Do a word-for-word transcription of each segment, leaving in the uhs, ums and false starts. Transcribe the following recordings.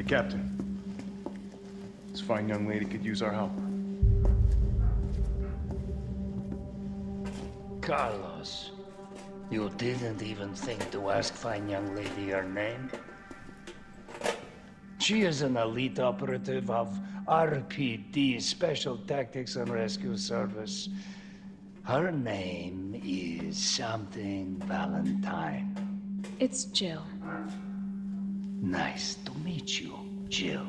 Captain. This fine young lady could use our help. Carlos, you didn't even think to ask fine young lady her name? She is an elite operative of R P D, Special Tactics and Rescue Service. Her name is something Valentine. It's Jill. Nice to meet you, Jill.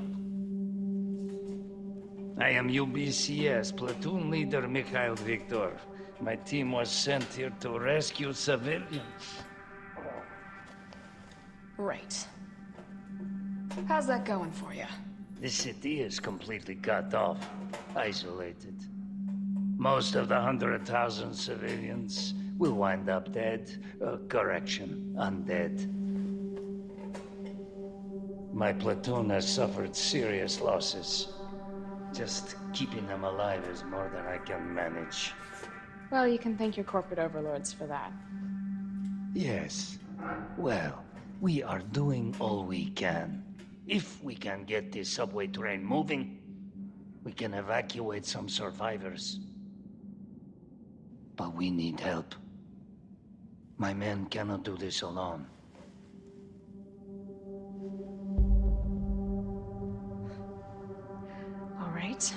I am U B C S Platoon Leader Mikhail Viktor. My team was sent here to rescue civilians. Right. How's that going for you? The city is completely cut off, isolated. Most of the hundred thousand civilians will wind up dead. Uh, correction, undead. My platoon has suffered serious losses. Just keeping them alive is more than I can manage. Well, you can thank your corporate overlords for that. Yes. Well, we are doing all we can. If we can get this subway train moving, we can evacuate some survivors. But we need help. My men cannot do this alone. All right.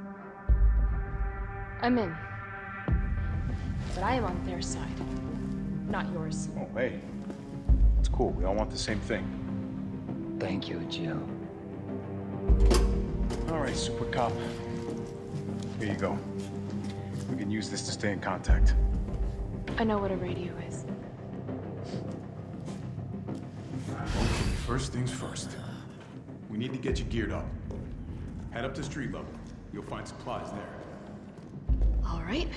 I'm in. But I am on their side, not yours. Oh, hey. It's cool. We all want the same thing. Thank you, Jill. All right, Super Cop. Here you go. We can use this to stay in contact. I know what a radio is. Okay, first things first. We need to get you geared up. Head up to street level. You'll find supplies there. All right.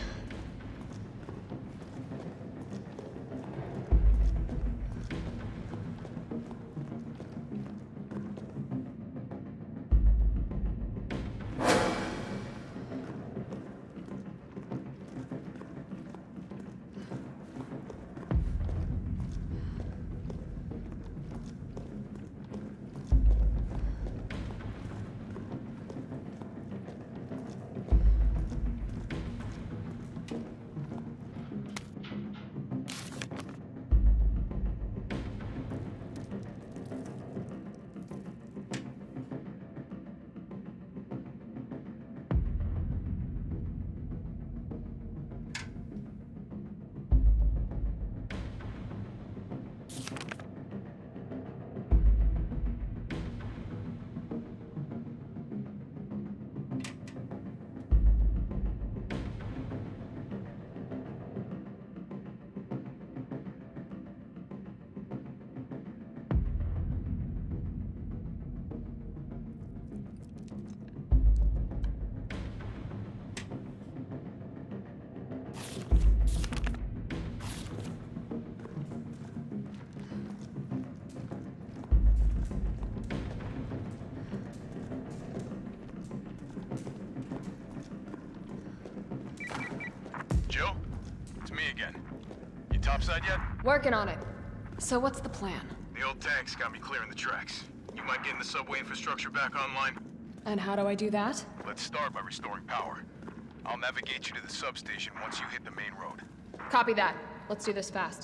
Jill? It's me again. You topside yet? Working on it. So what's the plan? The old tanks got me clearing the tracks. You might get the subway infrastructure back online. And how do I do that? Let's start by restoring power. I'll navigate you to the substation once you hit the main road. Copy that. Let's do this fast.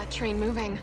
that train moving.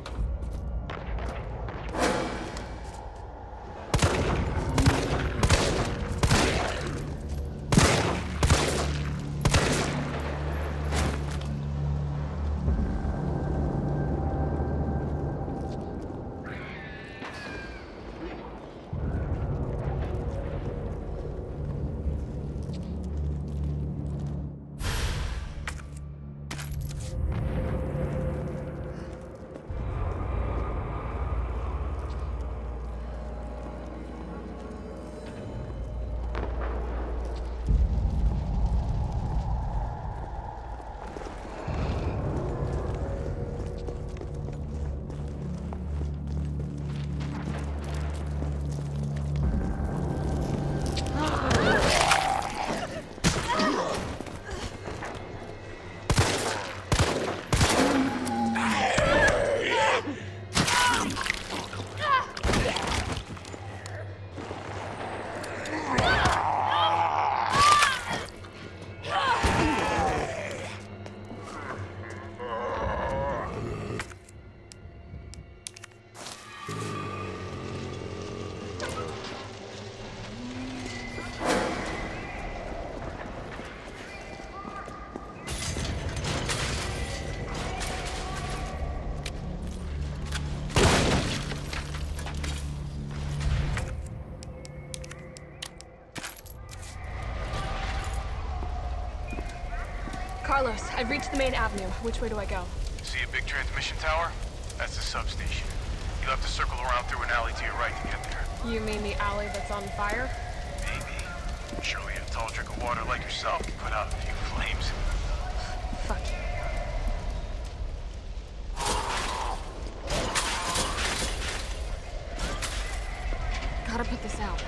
Carlos, I've reached the main avenue. Which way do I go? See a big transmission tower? That's the substation. You'll have to circle around through an alley to your right to get there. You mean the alley that's on fire? Maybe. Surely a tall drink of water like yourself can put out a few flames. Fuck you. Gotta put this out.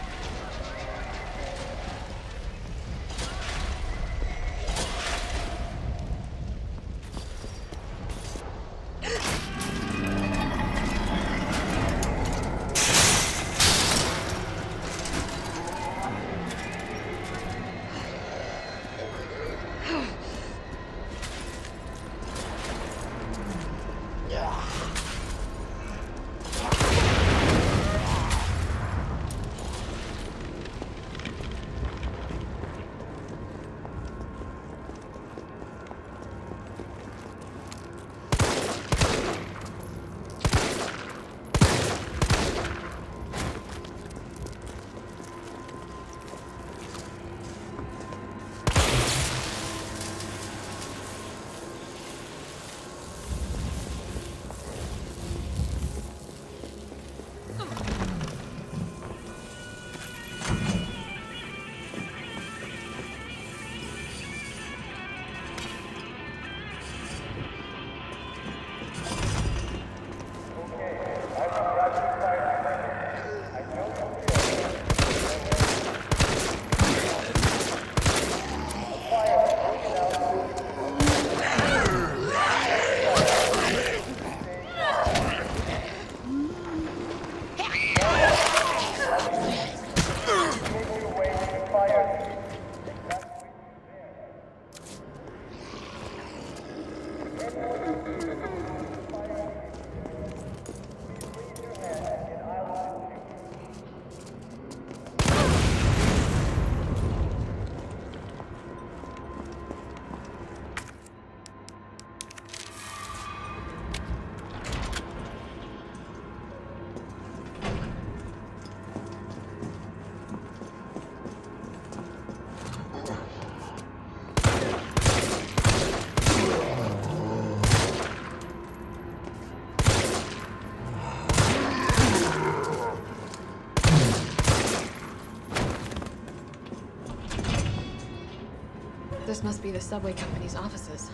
This must be the subway company's offices.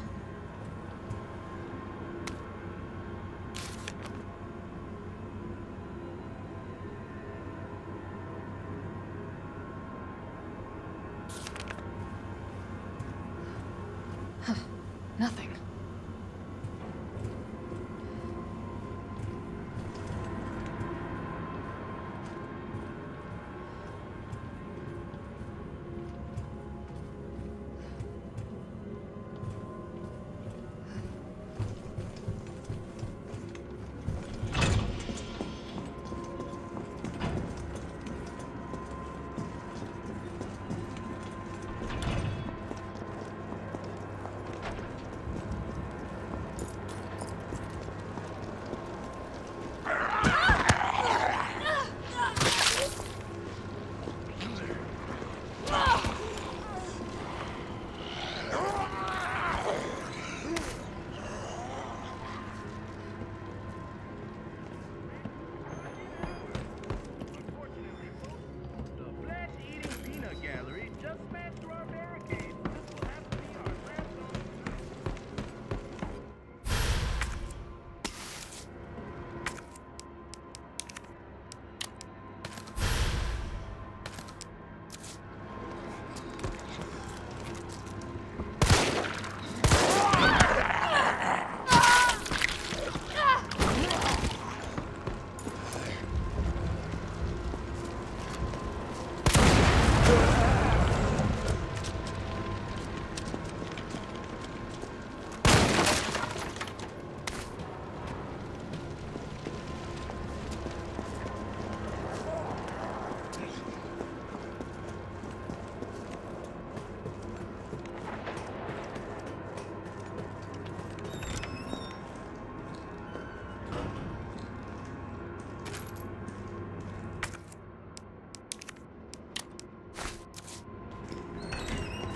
Huh. Nothing.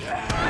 Ah!